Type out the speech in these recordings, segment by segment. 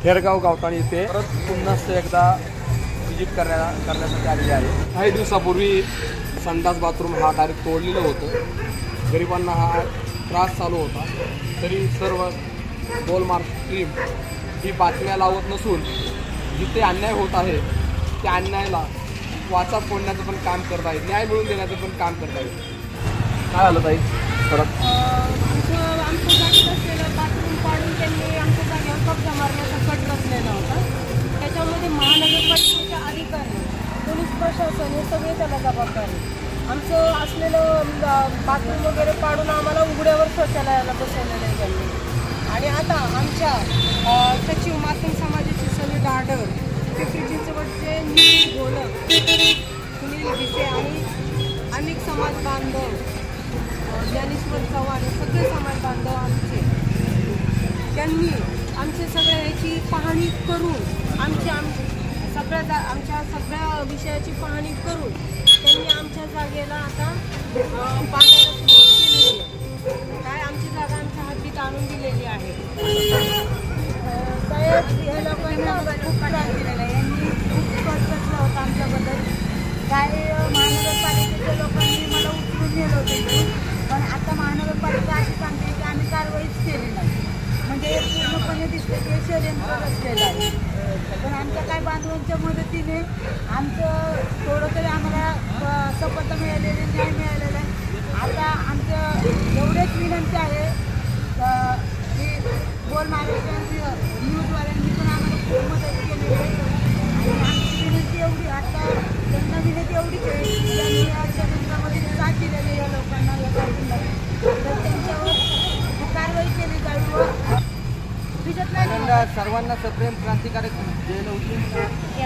थेरगाव गावठाण येथे परत पुन्हा एकदा विजिट करण्यासाठी आलेले आहे। काही दिवसापूर्वी संडास बाथरूम हा डायरेक्ट तोडलेलं होतं, गरिबांना हा त्रास चालू होता, तरी सर्व गोलमार्ग टीम ही बातम्या लावत नसून जिथे अन्याय होत आहे त्या अन्यायाला वाचा फोडण्याचं पण काम करत आहे, न्याय मिळवून देण्याचं पण काम करत आहे। काय झालं ताई? परत आमच्या जागेत असलेलं बाथरूम पाडून त्यांनी आमच्या जागेवर कब्जा मारण्याचा कट रचलेला होता। त्याच्यामध्ये महानगरपालिकेचे अधिकारी, पोलीस प्रशासन हे सगळे त्याला जबाबदार आहे। आमचं असलेलं बाथरूम वगैरे पाडून आम्हाला उघड्यावर शौचालयाला बसवलेलं आहे त्यांनी। आणि आता आमच्या सचिव मातंग समाजाचे समीर दाडर, पिंपरी चिंचवडचे नील घोलक, सुनील भिसे आणि अनेक समाज बांधव, ज्ञानेश्वर चव्हाण, सगळे समाज बांधव आमचे, त्यांनी आमचे सगळ्या याची पाहणी करून आमच्या सगळ्या विषयाची पाहणी करून त्यांनी आमच्या जागेला आता बांधायला सुरुवात केली आहे। काय आमची जागा आमच्या हद्दीत आणून दिलेली आहे। साहेब या लोकांनी खूप त्रास दिलेला आहे, यांनी खूप कट रचला होता आमच्याबद्दल। काय महानगरपालिकेच्या लोकांनी मला उचलून नेलं होतं, पण आता महानगरपालिका अशी सांगते की आम्ही कारवाईच केली नाही, म्हणजे पूर्णपणे दिसते की षडयंत्र रचलेलं आहे। पण आमच्या काय बांधवांच्या मदतीने आमचं थोडं तरी आम्हाला सफलता मिळालेली, न्याय मिळालेला आहे। आता आमचं एवढेच विनंती आहे की बोल महाराष्ट्र न्यूजवाल्यांनी पण आम्हाला खूप मदत केलेली आहे, आणि आमची विनंती एवढी आता त्यांना विनंती एवढीच आहे की त्यांनी या षडयंत्रामध्ये साथ दिलेली या लोकांना, या कारवाईला, तर त्यांच्यावर कारवाई केली जावी व सर्वांना सप्रेम क्रांतिकारक जय लवजी।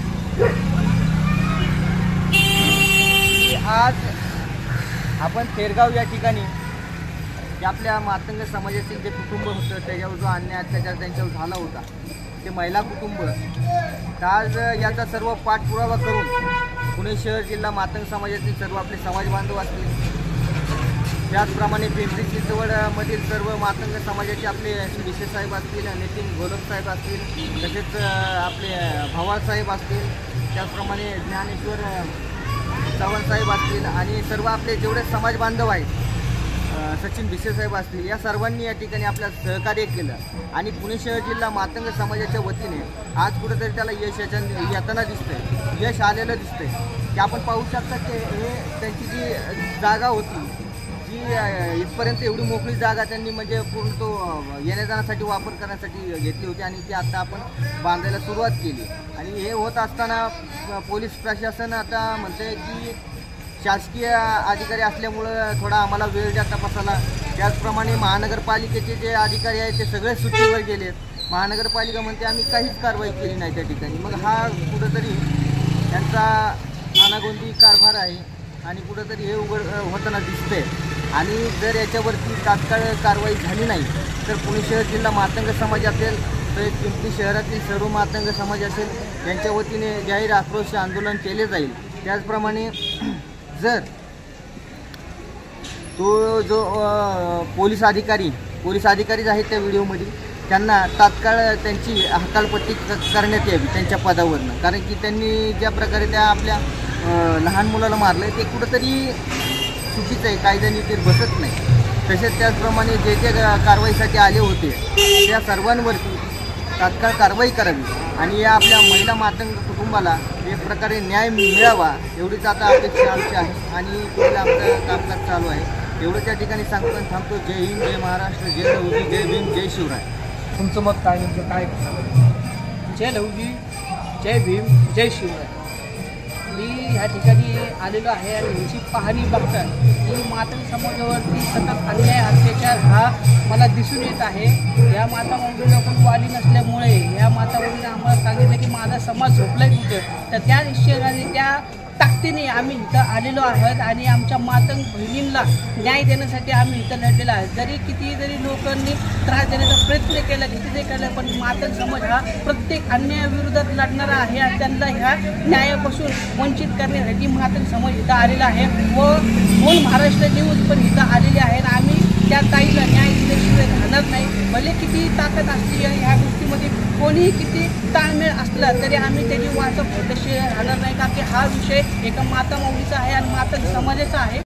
आज आपण थेरगाव या ठिकाणी जे आपल्या मातंग समाजातील जे कुटुंब होतं त्याच्यावर जो अन्याय अत्याचार त्यांच्यावर झाला होता, ते महिला कुटुंब, तर आज याचा सर्व पाठपुरावा करून पुणे शहर जिल्हा मातंग समाजातील सर्व आपले समाज बांधव असतील, त्याचप्रमाणे पिंपरी चिंचवडमधील सर्व मातंग समाजाचे आपले भिसे साहेब असतील, नितीन घोलक साहेब असतील, तसेच आपले भवाळ साहेब असतील, त्याचप्रमाणे ज्ञानेश्वर चव्हाण साहेब असतील, आणि सर्व आपले जेवढे समाज बांधव आहेत, सचिन भिसे साहेब असतील, या सर्वांनी या ठिकाणी आपल्या सहकार्य केलं। आणि पुणे शहर जिल्हा मातंग समाजाच्या वतीने आज कुठेतरी त्याला यश येताना दिसतंय, यश आलेलं दिसतंय, की आपण पाहू शकता की हे त्यांची जी जागा होती, जी इथपर्यंत एवढी मोकळी जागा त्यांनी म्हणजे पूर्ण तो येण्या जाण्यासाठी वापर करण्यासाठी घेतली होती, आणि ती आता आपण बांधायला सुरुवात केली। आणि हे होत असताना पोलीस प्रशासन आता म्हणते की शासकीय अधिकारी असल्यामुळं थोडा आम्हाला वेळ द्या तपासाला। त्याचप्रमाणे महानगरपालिकेचे जे अधिकारी आहेत ते सगळे सुट्टीवर गेलेत, महानगरपालिका म्हणते आम्ही काहीच कारवाई केली नाही त्या ठिकाणी। मग हा कुठंतरी त्यांचा अनागोंदी कारभार आहे, आणि कुठंतरी हे उघड होताना दिसतंय। आणि जर याच्यावरती तात्काळ कारवाई झाली नाही तर पुणे शहर जिल्हा मातंग समाज असेल, तर पिंपरी शहरातील सर्व मातंग समाज असेल, यांच्या वतीने जाहीर आक्रोश आंदोलन केले जाईल। त्याचप्रमाणे जर तो जो पोलीस अधिकारी आहेत त्या व्हिडिओमध्ये, त्यांना तात्काळ त्यांची हकालपट्टी करण्यात यावी त्यांच्या पदावरनं, कारण की त्यांनी ज्या प्रकारे त्या आपल्या लहान मुलाला मारलं ते कुठंतरी चुकीचं आहे, कायद्याने ते बसत नाही। तसेच त्याचप्रमाणे जे जे कारवाईसाठी आले होते त्या सर्वांवरती तात्काळ कारवाई करावी, आणि या आपल्या महिला मातंग कुटुंबाला एक प्रकारे न्याय मिळावा एवढीच आता अपेक्षा आमची आहे। आणि पुढे आमचं कामकाज चालू आहे, एवढं त्या ठिकाणी सांगतो आणि थांबतो। जय हिंद, जय महाराष्ट्र, जय लवजी, जय भीम, जय शिवराय। तुमचं मत काय, नेमकं काय? जय लवजी, जय भीम, जय शिवराय। मी ह्या ठिकाणी आलेलो आहे आणि ह्याची पाहणी बघता की मातंग समाजावरती सतत अन्याय अत्याचार हा मला दिसून येत आहे। या माता मंडळीला कोण वाली नसल्यामुळे या माता मंडळीने आम्हाला सांगितलं की माझा समाज झोपलाय कुठं, तर त्या निश्चयाने त्या ताकदीने आम्ही इथं आलेलो आहोत, आणि आमच्या मातंग बहिणींना न्याय देण्यासाठी आम्ही इथं लढलेलो आहे। किती जरी लोकांनी त्रास देण्याचा प्रयत्न केला, किती केलं, पण मातंग समाज हा प्रत्येक अन्यायाविरोधात लढणारा आहे, आणि त्यांना ह्या न्यायापासून वंचित करण्यासाठी मातंग समाज इथं आलेला आहे, व बोल महाराष्ट्र न्यूज पण इथं आलेले आहे। आम्ही त्या ताईला न्याय दिल्याशिवाय राहणार नाही। भले किती ताकद असली आणि ह्या गोष्टीमध्ये कोणीही किती ताळमेळ असला तरी आम्ही त्याची वाचप तशी राहणार नाही, कारण की हा विषय एका माता माऊलीचा आहे आणि माता समाजाचा आहे.